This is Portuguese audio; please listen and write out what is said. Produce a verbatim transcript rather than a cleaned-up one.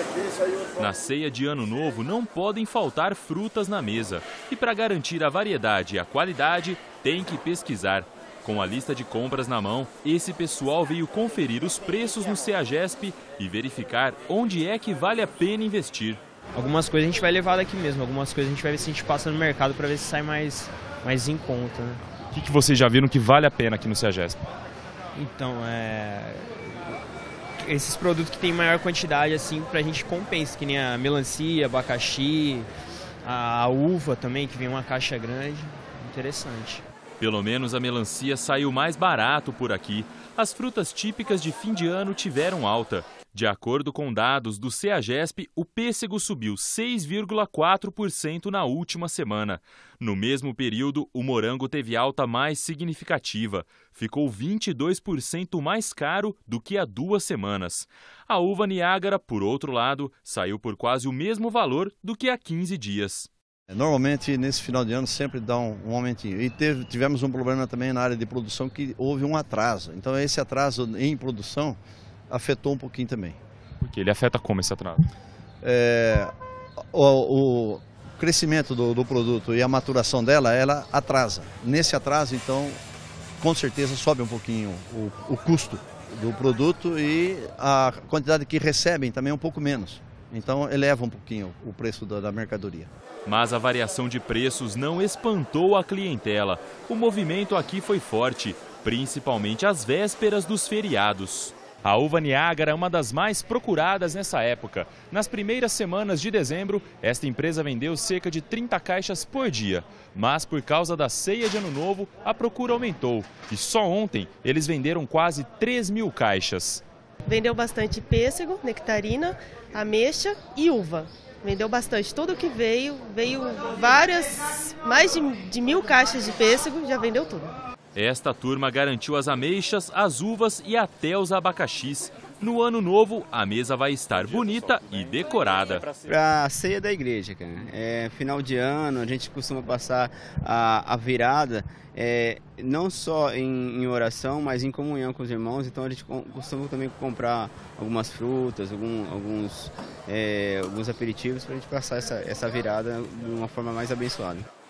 Na ceia de Ano Novo não podem faltar frutas na mesa. E para garantir a variedade e a qualidade, tem que pesquisar. Com a lista de compras na mão, esse pessoal veio conferir os preços no CEAGESP e verificar onde é que vale a pena investir. Algumas coisas a gente vai levar daqui mesmo, algumas coisas a gente vai ver se a gente passa no mercado para ver se sai mais, mais em conta, né? O que, que vocês já viram que vale a pena aqui no CEAGESP? Então, é... esses produtos que tem maior quantidade, assim, pra gente compensa, que nem a melancia, abacaxi, a uva também, que vem uma caixa grande, interessante. Pelo menos a melancia saiu mais barato por aqui. As frutas típicas de fim de ano tiveram alta. De acordo com dados do CEAGESP, o pêssego subiu seis vírgula quatro por cento na última semana. No mesmo período, o morango teve alta mais significativa. Ficou vinte e dois por cento mais caro do que há duas semanas. A uva Niágara, por outro lado, saiu por quase o mesmo valor do que há quinze dias. Normalmente, nesse final de ano, sempre dá um, um aumentinho. E teve, tivemos um problema também na área de produção, que houve um atraso. Então, esse atraso em produção afetou um pouquinho também. Porque ele afeta como esse atraso? É, o, o crescimento do, do produto e a maturação dela, ela atrasa. Nesse atraso, então, com certeza sobe um pouquinho o, o custo do produto e a quantidade que recebem também é um pouco menos. Então, eleva um pouquinho o preço da, da mercadoria. Mas a variação de preços não espantou a clientela. O movimento aqui foi forte, principalmente às vésperas dos feriados. A uva Niágara é uma das mais procuradas nessa época. Nas primeiras semanas de dezembro, esta empresa vendeu cerca de trinta caixas por dia. Mas por causa da ceia de Ano Novo, a procura aumentou. E só ontem eles venderam quase três mil caixas. Vendeu bastante pêssego, nectarina, ameixa e uva. Vendeu bastante. Tudo que veio, veio várias, mais de, de mil caixas de pêssego, já vendeu tudo. Esta turma garantiu as ameixas, as uvas e até os abacaxis. No ano novo, a mesa vai estar bonita e decorada. Para a ceia da igreja, cara. É final de ano, a gente costuma passar a, a virada, é, não só em, em oração, mas em comunhão com os irmãos. Então a gente costuma também comprar algumas frutas, algum, alguns, é, alguns aperitivos para a gente passar essa, essa virada de uma forma mais abençoada.